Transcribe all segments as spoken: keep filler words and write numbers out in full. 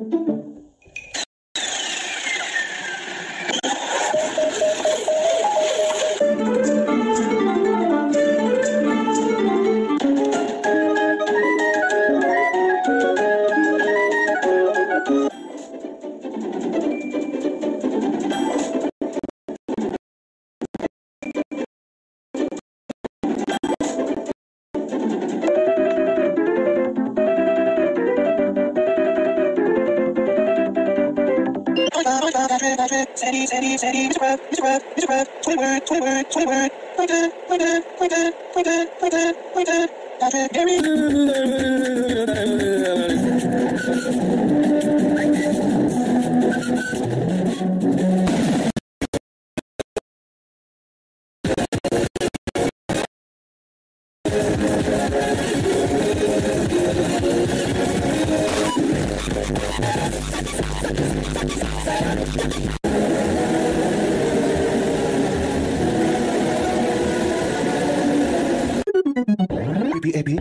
Steady, steady, steady, it's a word, it's a word, it's a word, twenty word, twenty word, twenty word, pointer, pointer, pointer, pointer, pointer, pointer, Patrick Gary. Baby,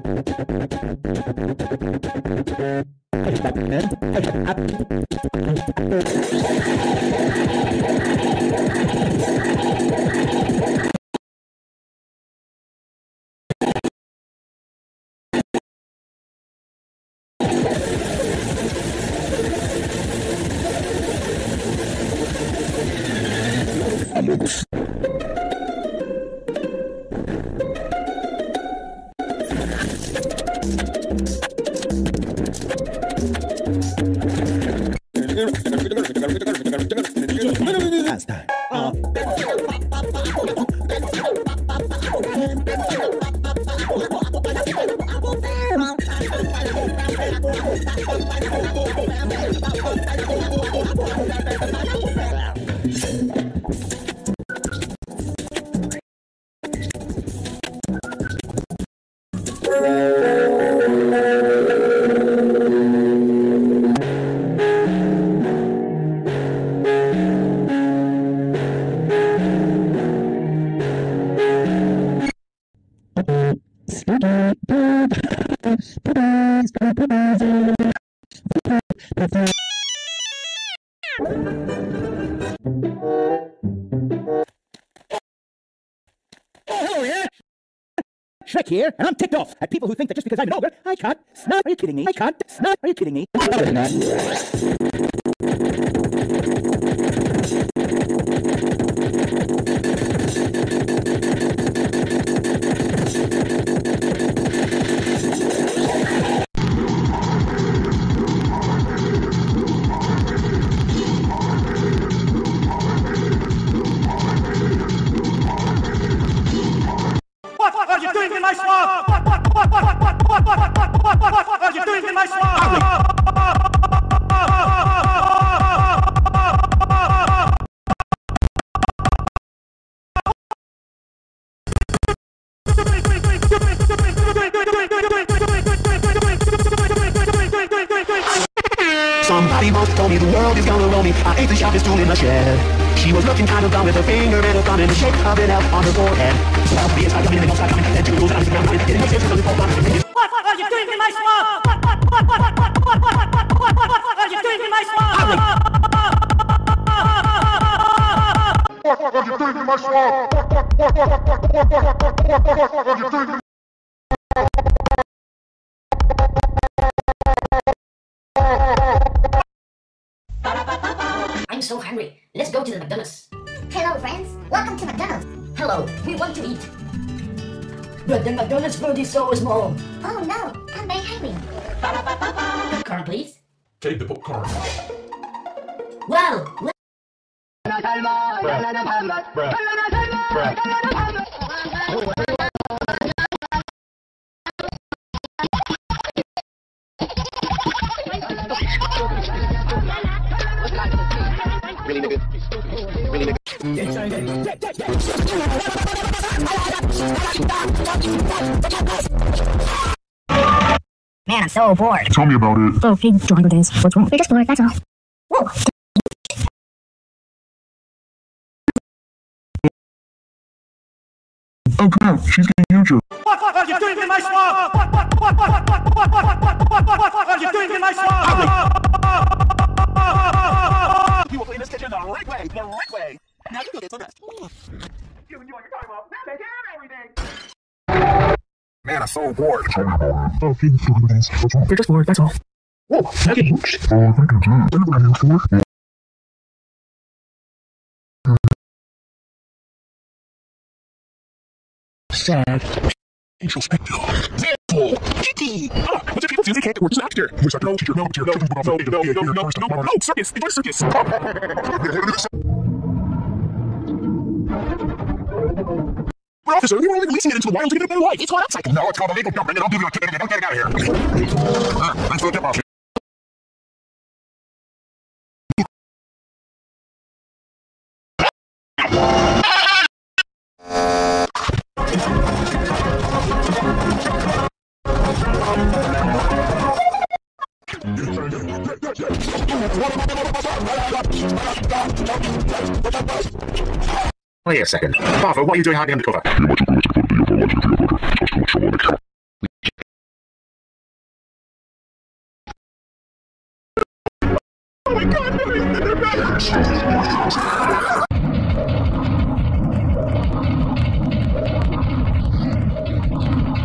Last time. Uh. Oh, yeah? Shrek here, and I'm ticked off at people who think that just because I'm an ogre, I can't snot. Are you kidding me? I can't snot. Are you kidding me? What are you doing in my swamp? What, what, what, what, what, what, what, what, what, what, what are you doing in my swamp? Somebody once told me the world is gonna roll me. I ate the sharpest tool in the shed. She was looking kind of dumb with her finger and a thumb in the shape of an F on her forehead. Well, the inside coming and don't stop coming. Then two rules and I was around it. It makes sense because it's all fun. What, what are you doing in my swamp? What, what, what, what, what, what, what, what, what, what, what, what are you doing in my swamp? What are you doing in my swamp? What, what, what, what, what, what, what, what, what are you doing in my swamp? I'm so hungry. Let's go to the McDonald's. Hello friends, welcome to McDonald's. Hello, we want to eat. But the McDonald's food is so small. Oh no, I'm very hungry. Popcorn, please. Take the popcorn. Wow! Well, Really nigga. Really nigga. Man, I'm so bored. Tell me about it. Oh, hey, Johanna Dance. What's wrong? We're just bored, that's all. Whoa! Oh, come on. She's getting huge. What, what are you doing in my swamp? What, what, what, what, what, what, what, what, what, what, what, what are you doing in my swamp? bored. Tell me about it. Okay, so dance. What's wrong? You're just bored, that's all. Whoa, okay. Uh, I think you did. I never got here before. Sad. Introspective. Example. G T. Ah, what's your people do? They can't work as an actor. Voice actor, no, teacher, no, teacher, no, no, no, no, no, no, no, no, no, circus. Enjoy circus. We're officer, we were only releasing it into the wild to get a better life. It's hot outside. No, it's called illegal dumping, and I'll give you a ticket, and I'll get it out of here. Uh, thanks for the tip off. Wait a second. Father, what are you doing hiding undercover? You might have to put the alleged video just to show on the camera. Oh my god!